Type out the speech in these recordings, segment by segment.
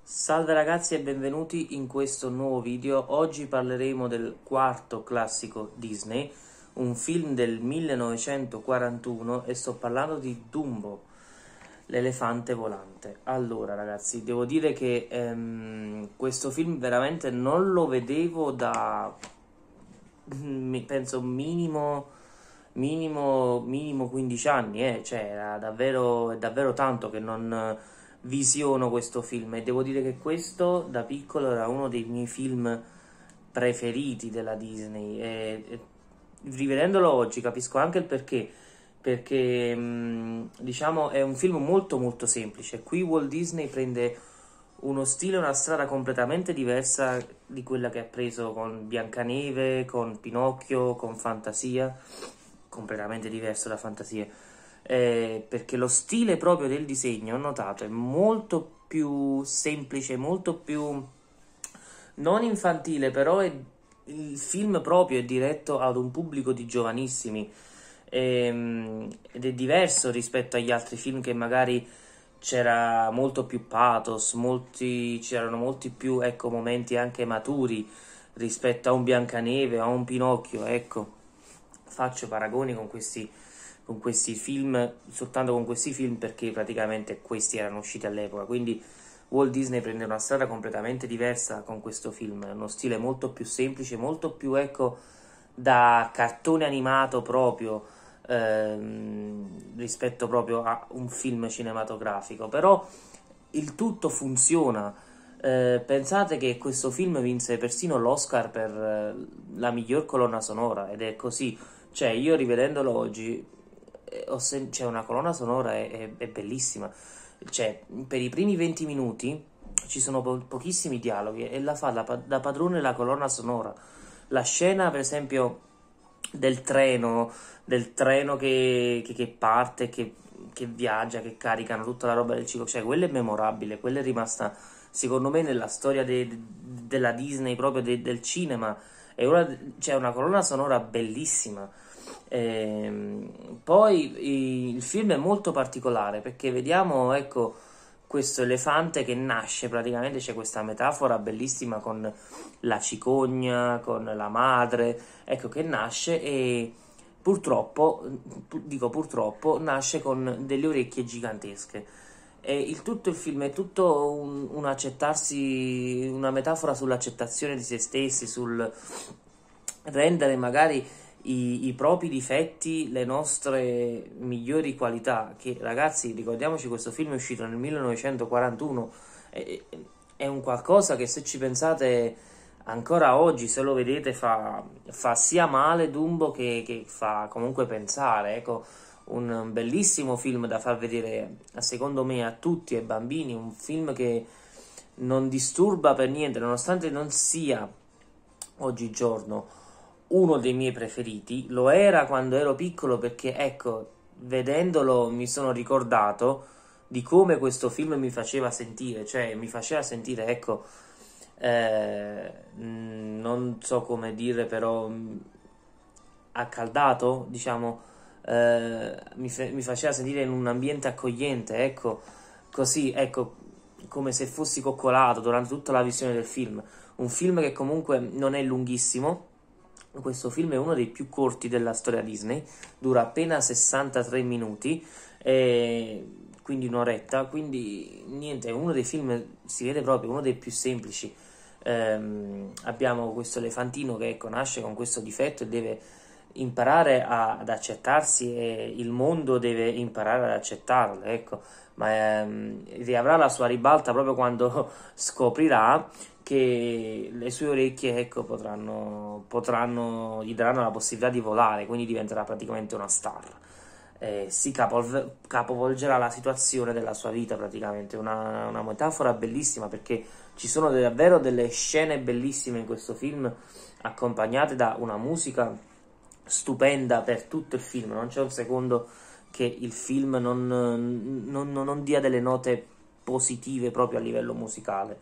Salve ragazzi e benvenuti in questo nuovo video. Oggi parleremo del quarto classico Disney, un film del 1941 e sto parlando di Dumbo, l'elefante volante. Allora ragazzi, devo dire che questo film veramente non lo vedevo da, penso minimo 15 anni, cioè era è davvero tanto che non visiono questo film e devo dire che questo da piccolo era uno dei miei film preferiti della Disney e rivedendolo oggi capisco anche il perché diciamo è un film molto semplice. Qui Walt Disney prende uno stile e una strada completamente diversa di quella che ha preso con Biancaneve, con Pinocchio, con Fantasia, completamente diverso da Fantasia, perché lo stile proprio del disegno, ho notato, è molto più semplice, molto più non infantile, però il film proprio è diretto ad un pubblico di giovanissimi ed è diverso rispetto agli altri film che magari c'era molto più pathos, c'erano molti più, ecco, momenti anche maturi rispetto a un Biancaneve, a un Pinocchio, ecco. Faccio paragoni con questi film, soltanto con questi film perché praticamente questi erano usciti all'epoca, quindi Walt Disney prende una strada completamente diversa con questo film, uno stile molto più semplice, molto più, ecco, da cartone animato proprio, rispetto proprio a un film cinematografico, però il tutto funziona. Pensate che questo film vinse persino l'Oscar per la miglior colonna sonora ed è così, cioè io rivedendolo oggi c'è una colonna sonora è bellissima, cioè per i primi 20 minuti ci sono pochissimi dialoghi e la fa da padrone la colonna sonora. La scena per esempio del treno che parte, che viaggia, che caricano tutta la roba del cibo, cioè quella è memorabile, quella è rimasta secondo me nella storia della Disney, proprio del cinema, c'è una colonna sonora bellissima. Poi il film è molto particolare perché vediamo, ecco, questo elefante che nasce praticamente, c'è questa metafora bellissima con la cicogna, con la madre, ecco che nasce e purtroppo, dico purtroppo, nasce con delle orecchie gigantesche. E tutto il film è tutto un accettarsi, una metafora sull'accettazione di se stessi, sul rendere magari i propri difetti le nostre migliori qualità. Che ragazzi, ricordiamoci, questo film è uscito nel 1941, è, è un qualcosa che se ci pensate ancora oggi, se lo vedete, fa sia male Dumbo che fa comunque pensare. Ecco, un bellissimo film da far vedere, secondo me, a tutti, ai bambini, un film che non disturba per niente, nonostante non sia oggigiorno uno dei miei preferiti, lo era quando ero piccolo perché, ecco, vedendolo mi sono ricordato di come questo film mi faceva sentire, cioè mi faceva sentire, ecco, non so come dire, però accaldato, diciamo, mi faceva sentire in un ambiente accogliente, ecco, così, ecco, come se fossi coccolato durante tutta la visione del film. Un film che comunque non è lunghissimo, questo film è uno dei più corti della storia Disney, dura appena 63 minuti, quindi un'oretta, quindi niente, è uno dei film, si vede proprio, uno dei più semplici. Abbiamo questo elefantino che, ecco, nasce con questo difetto e deve imparare ad accettarsi e il mondo deve imparare ad accettarlo, ecco, ma riavrà la sua ribalta proprio quando scoprirà che le sue orecchie, ecco, gli daranno la possibilità di volare, quindi diventerà praticamente una star. Si capovolgerà la situazione della sua vita praticamente, una metafora bellissima perché ci sono davvero delle scene bellissime in questo film accompagnate da una musica stupenda per tutto il film, non c'è un secondo che il film non dia delle note positive proprio a livello musicale.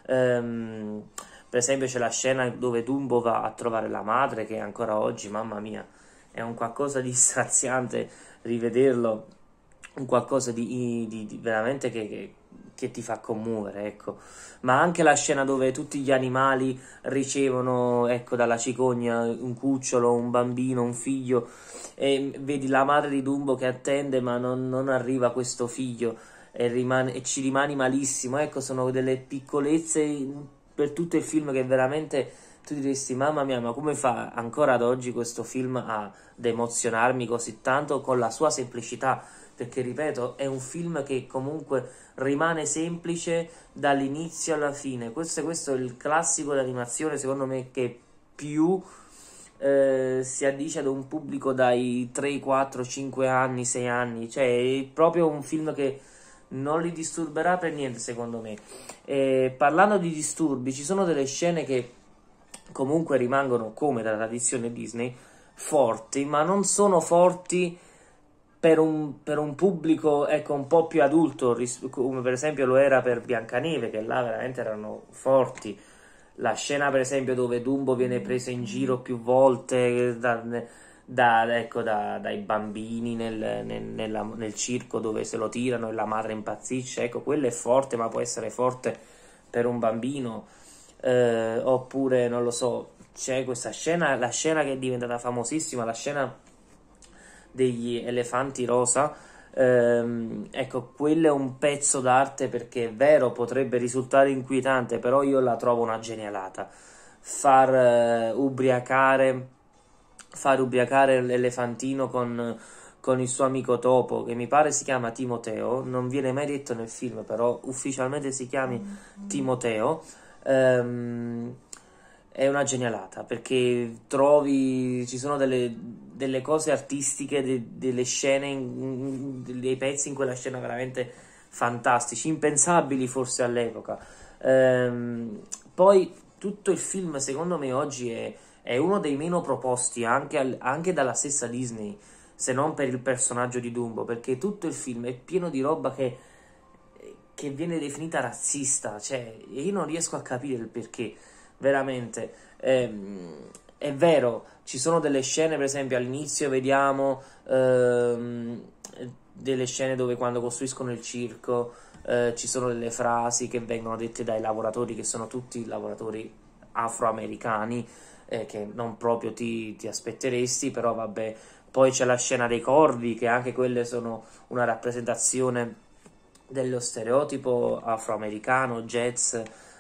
Per esempio c'è la scena dove Dumbo va a trovare la madre che ancora oggi, mamma mia, è un qualcosa di straziante rivederlo, un qualcosa di veramente che che ti fa commuovere, ecco. Ma anche la scena dove tutti gli animali ricevono, ecco, dalla cicogna un cucciolo, un bambino, un figlio, e vedi la madre di Dumbo che attende, ma non arriva questo figlio e ci rimani malissimo. Ecco, sono delle piccolezze per tutto il film che veramente tu diresti, mamma mia, ma come fa ancora ad oggi questo film ad emozionarmi così tanto con la sua semplicità? Perché, ripeto, è un film che comunque rimane semplice dall'inizio alla fine. Questo è il classico d'animazione, secondo me, che più si addice ad un pubblico dai 3, 4, 5 anni, 6 anni. Cioè, è proprio un film che non li disturberà per niente, secondo me. Parlando di disturbi, ci sono delle scene che comunque rimangono, come da tradizione Disney, forti, ma non sono forti per un pubblico, ecco, un po' più adulto, come per esempio lo era per Biancaneve, che là veramente erano forti. La scena, per esempio, dove Dumbo viene preso in giro più volte dai bambini nel circo, dove se lo tirano e la madre impazzisce, ecco, quello è forte, ma può essere forte per un bambino. Oppure, non lo so, c'è questa scena, la scena che è diventata famosissima, la scena degli elefanti rosa. Ecco, quello è un pezzo d'arte, perché è vero, potrebbe risultare inquietante, però io la trovo una genialata. Far ubriacare l'elefantino con il suo amico topo, che mi pare si chiama Timoteo, non viene mai detto nel film, però ufficialmente si chiami Timoteo. È una genialata, perché ci sono delle cose artistiche, delle scene, dei pezzi in quella scena veramente fantastici, impensabili forse all'epoca. Poi tutto il film, secondo me, oggi è uno dei meno proposti anche dalla stessa Disney, se non per il personaggio di Dumbo, perché tutto il film è pieno di roba che viene definita razzista, cioè io non riesco a capire il perché, veramente. È vero, ci sono delle scene, per esempio all'inizio vediamo delle scene dove, quando costruiscono il circo, ci sono delle frasi che vengono dette dai lavoratori, che sono tutti lavoratori afroamericani, che non proprio ti aspetteresti, però vabbè. Poi c'è la scena dei corvi, che anche quelle sono una rappresentazione dello stereotipo afroamericano, jazz,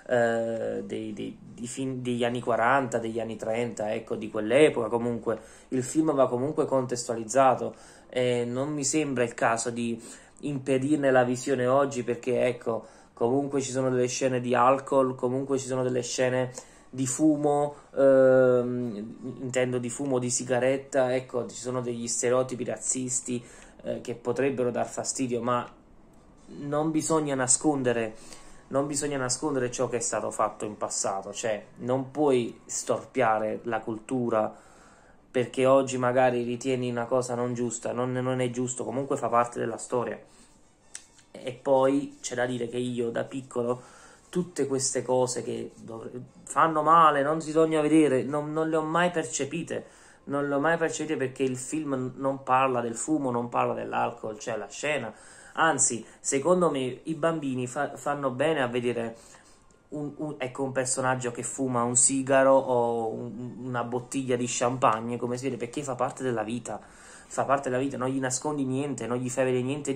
degli anni 40, degli anni 30, ecco, di quell'epoca. Comunque il film va comunque contestualizzato, e non mi sembra il caso di impedirne la visione oggi, perché, ecco, comunque ci sono delle scene di alcol, comunque ci sono delle scene di fumo, intendo di fumo di sigaretta, ecco, ci sono degli stereotipi razzisti che potrebbero dar fastidio, ma non bisogna nascondere, non bisogna nascondere ciò che è stato fatto in passato. Cioè, non puoi storpiare la cultura perché oggi magari ritieni una cosa non giusta, non è giusto, comunque fa parte della storia. E poi c'è da dire che io da piccolo tutte queste cose che fanno male, non bisogna vedere, non le ho mai percepite. Non le ho mai percepite, perché il film non parla del fumo, non parla dell'alcol, c'è la scena. Anzi, secondo me i bambini fanno bene a vedere ecco, un personaggio che fuma un sigaro o una bottiglia di champagne, come si vede, perché fa parte della vita. Fa parte della vita, non gli nascondi niente, non gli fai vedere niente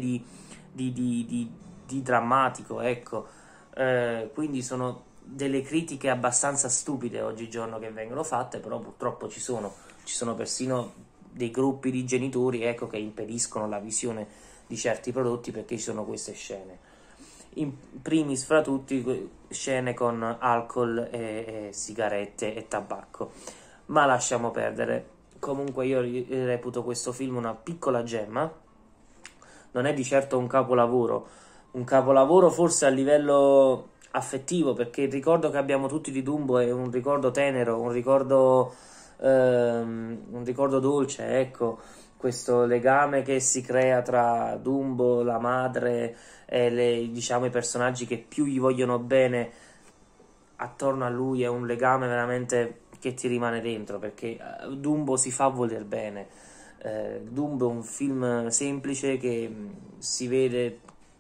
di drammatico, ecco. Quindi sono delle critiche abbastanza stupide oggigiorno che vengono fatte, però purtroppo ci sono persino dei gruppi di genitori, ecco, che impediscono la visione di certi prodotti perché ci sono queste scene. In primis fra tutti scene con alcol e sigarette e tabacco, ma lasciamo perdere. Comunque io reputo questo film una piccola gemma, non è di certo un capolavoro forse a livello affettivo, perché il ricordo che abbiamo tutti di Dumbo è un ricordo tenero, un ricordo dolce, ecco, questo legame che si crea tra Dumbo, la madre e diciamo, i personaggi che più gli vogliono bene attorno a lui, è un legame veramente che ti rimane dentro, perché Dumbo si fa voler bene. Dumbo è un film semplice che si vede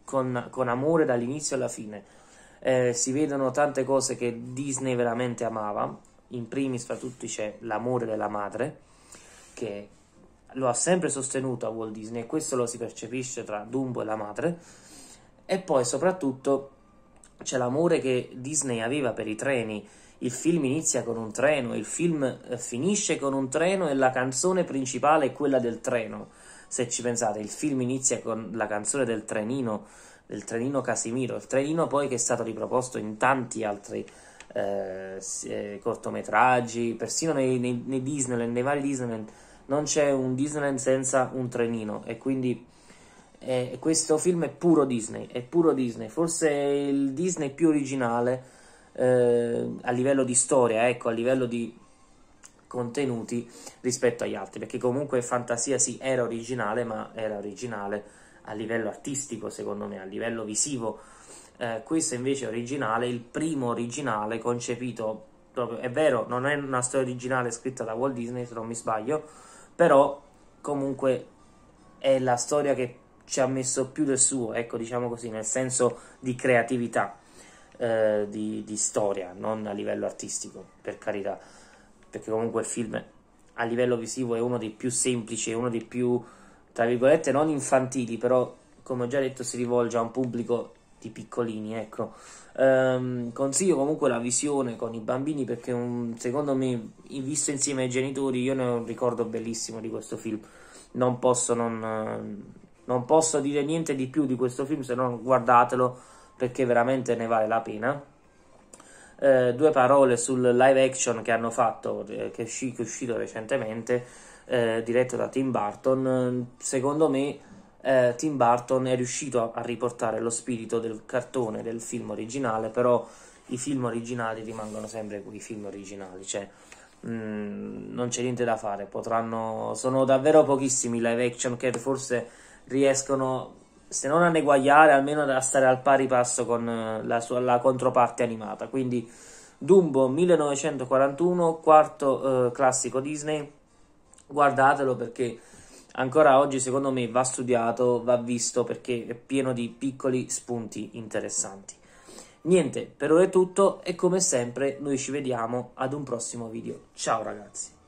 con amore dall'inizio alla fine. Si vedono tante cose che Disney veramente amava, in primis fra tutti c'è l'amore della madre, che lo ha sempre sostenuto a Walt Disney, e questo lo si percepisce tra Dumbo e la madre, e poi soprattutto c'è l'amore che Disney aveva per i treni. Il film inizia con un treno, il film finisce con un treno e la canzone principale è quella del treno. Se ci pensate, il film inizia con la canzone del trenino Casimiro, il trenino poi che è stato riproposto in tanti altri cortometraggi, persino nei Disneyland, nei vari Disneyland, non c'è un Disneyland senza un trenino, e quindi questo film è puro Disney, forse il Disney più originale a livello di storia, ecco, a livello di contenuti rispetto agli altri, perché comunque Fantasia sì era originale, ma era originale a livello artistico, secondo me, a livello visivo. Questo invece è originale, il primo originale concepito proprio, è vero, non è una storia originale scritta da Walt Disney, se non mi sbaglio, però comunque è la storia che ci ha messo più del suo, ecco, diciamo così, nel senso di creatività, di storia, non a livello artistico, per carità, perché comunque il film a livello visivo è uno dei più semplici, è uno dei più, tra virgolette, non infantili, però come ho già detto si rivolge a un pubblico di piccolini, ecco. Consiglio comunque la visione con i bambini, perché secondo me, visto insieme ai genitori, io ne ho un ricordo bellissimo di questo film. Non posso dire niente di più di questo film, se non guardatelo, perché veramente ne vale la pena. Due parole sul live action che hanno fatto, che è uscito recentemente, diretto da Tim Burton. Secondo me Tim Burton è riuscito a riportare lo spirito del cartone del film originale, però i film originali rimangono sempre quei film originali, cioè non c'è niente da fare. Sono davvero pochissimi live action che forse riescono, se non a eguagliare, almeno a stare al pari passo con la controparte animata. Quindi Dumbo 1941, quarto classico Disney, guardatelo, perché ancora oggi secondo me va studiato, va visto, perché è pieno di piccoli spunti interessanti. Niente, per ora è tutto, e come sempre noi ci vediamo ad un prossimo video. Ciao ragazzi!